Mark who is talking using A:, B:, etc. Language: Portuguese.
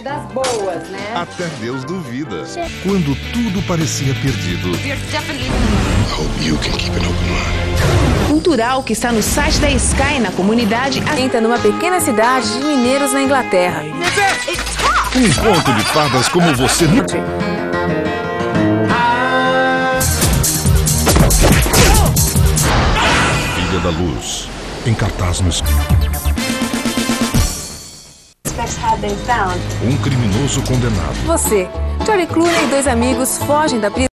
A: parte das boas, né?
B: Até Deus duvida. Quando tudo parecia perdido.
C: Cultural que está no site da Sky na comunidade
D: Entra numa pequena cidade de mineiros na Inglaterra.
B: Um conto de fadas como você nunca. Filha da Luz. Em cartaz no Um criminoso condenado.
D: Você, George Clooney e dois amigos fogem da prisão.